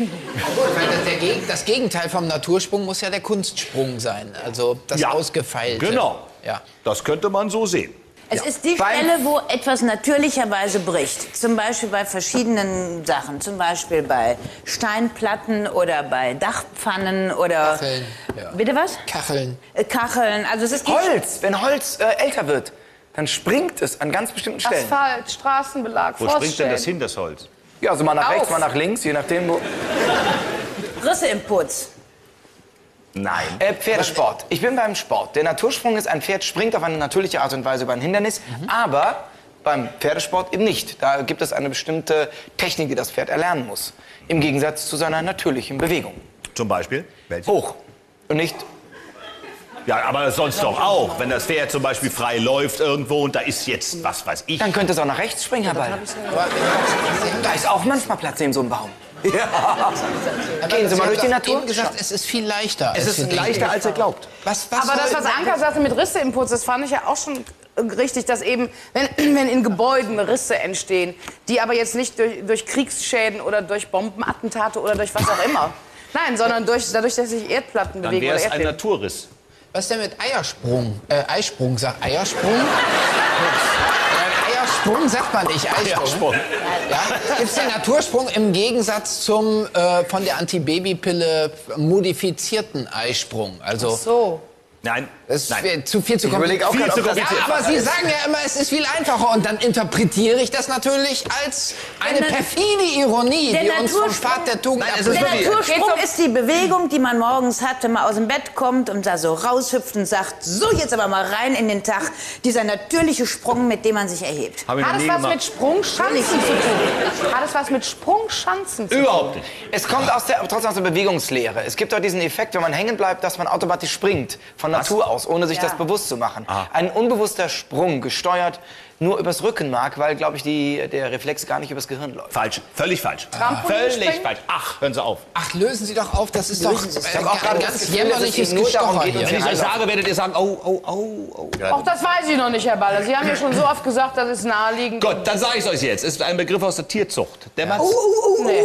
Weil das Gegenteil vom Natursprung muss ja der Kunstsprung sein. Also das Ausgefeilte. Genau. Ja. Das könnte man so sehen. Es ist die Stelle, wo etwas natürlicherweise bricht. Zum Beispiel bei verschiedenen Sachen. Zum Beispiel bei Steinplatten oder bei Dachpfannen oder... Kacheln. Ja. Bitte was? Kacheln. Kacheln. Also es ist die Holz, wenn Holz älter wird, dann springt es an ganz bestimmten Stellen. Asphalt, Straßenbelag, Wo springt denn Froststellen. das hin, das Holz? Ja, also mal nach rechts, Auf. mal nach links, je nachdem wo. Risse im Putz. Nein. Pferdesport. Ich bin beim Sport. Der Natursprung ist, ein Pferd springt auf eine natürliche Art und Weise über ein Hindernis, aber beim Pferdesport eben nicht. Da gibt es eine bestimmte Technik, die das Pferd erlernen muss. Im Gegensatz zu seiner natürlichen Bewegung. Zum Beispiel? Welche? Hoch. Und nicht... Ja, aber sonst doch auch. Wenn das Pferd zum Beispiel frei läuft irgendwo und da ist jetzt, was weiß ich. Dann könnte es auch nach rechts springen, Herr Ball. Da ist auch manchmal Platz neben so einem Baum. Ja. Gehen Sie mal durch die Natur. Eben gesagt, es ist viel leichter. Es ist leichter, als er glaubt. Was Aber das, was Anka sagte mit Risse im Putz, das fand ich ja auch schon richtig, dass eben, wenn in Gebäuden Risse entstehen, die aber jetzt nicht durch Kriegsschäden oder durch Bombenattentate oder durch was auch immer. Nein, sondern dadurch, dass sich Erdplatten Dann bewegen wäre oder es ein Erdbeben. Naturriss. Was denn mit Eiersprung? Eisprung, sagt Eiersprung? Eiersprung sagt man nicht, Eisprung. Ja? Gibt es den Natursprung im Gegensatz zum von der Antibabypille modifizierten Eisprung? Also, So. Nein. das Nein. wäre zu viel zu überleg kompliziert. auch gerade, Viel zu ob das- kompliziert. Ja, aber Sie sagen ja immer, es ist viel einfacher. Und dann interpretiere ich das natürlich als eine perfide Ironie, Der die uns vom Natursprung- Pfad der Tugend Nein, es ist Der wirklich- Natursprung ist die Bewegung, die man morgens hat, wenn man aus dem Bett kommt und da so raushüpft und sagt, so jetzt aber mal rein in den Tag. Dieser natürliche Sprung, mit dem man sich erhebt. Hab ich noch Hat es nie was gemacht. mit Sprungschanzen zu tun? Hat es was mit Sprungschanzen zu tun? Überhaupt nicht. Es kommt trotzdem aus der Bewegungslehre. Es gibt doch diesen Effekt, wenn man hängen bleibt, dass man automatisch springt. Von Natur aus, ohne sich Ja. das bewusst zu machen. Ein unbewusster Sprung, gesteuert nur übers Rückenmark, weil, glaube ich, der Reflex gar nicht übers Gehirn läuft. Falsch. Völlig falsch. Trampolinspringen? Völlig falsch. Ach, hören Sie auf. Ach, lösen Sie doch auf, das ist doch Ich habe auch gerade ein das ganz Gefühl, dass es jämmerliches Ihnen nur darum Gestocher geht, hier. uns Wenn ich hier das sage, werdet ihr sagen, oh. Auch das weiß ich noch nicht, Herr Baller. Sie haben ja schon so oft gesagt, das ist naheliegend. Gut, dann sage ich es euch jetzt. Es ist ein Begriff aus der Tierzucht. Dämmert's? Nee.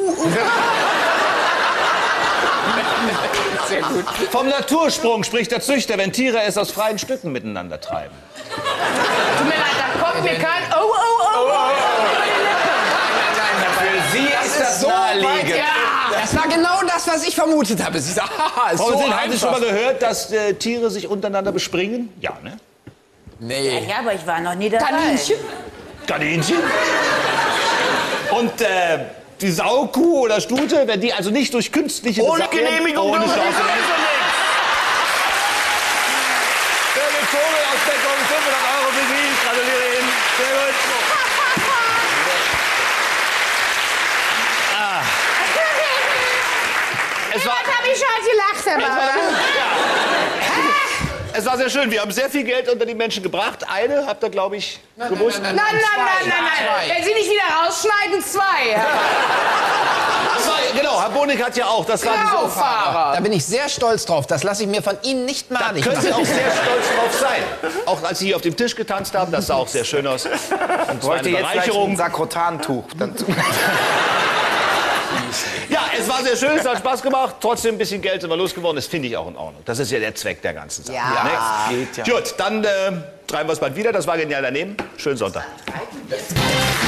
Sehr gut. Vom Natursprung spricht der Züchter, wenn Tiere es aus freien Stücken miteinander treiben. Tut mir leid, da kommt mir kein Für Sie ist das so naheliegend. Ja, das war genau das, was ich vermutet habe. Sie sagt, haha, ist Frau so Sinn, haben Sie schon mal einfach. gehört, dass Tiere sich untereinander bespringen? Ja, ne? Nee. Ja, aber ich war noch nie dabei. Kaninchen. Kaninchen. Und die Saukuh oder Stute, wenn die also nicht durch künstliche Ohne Besatzung- Genehmigung ohne dürfen die Chance. sowieso nichts. Birgit Vogel aus Deckung, 500 € für Sie. Ich gratuliere Ihnen. Sehr gut. Es war, Hab ich schon gelacht, Herr Baller. es war sehr schön. Wir haben sehr viel Geld unter die Menschen gebracht. Eine habt ihr, glaube ich, gewusst. Nein. Wenn Sie nicht wieder rausschneiden, 2. Das war, genau, Herr Bonig hat ja auch. Das war diese Fahrer. Da bin ich sehr stolz drauf. Das lasse ich mir von Ihnen nicht Da malig können Sie machen. auch sehr stolz drauf sein. Auch als Sie hier auf dem Tisch getanzt haben, das sah auch sehr schön aus. Und zwar Bräuchte eine jetzt gleich ein Bereicherung. Sakrotantuch. Ja, es war sehr schön, es hat Spaß gemacht. Trotzdem ein bisschen Geld sind wir losgeworden. Das finde ich auch in Ordnung. Das ist ja der Zweck der ganzen Sache. Ja. Ne? Geht ja. Gut, dann treiben wir es bald wieder. Das war genial daneben. Schönen Sonntag.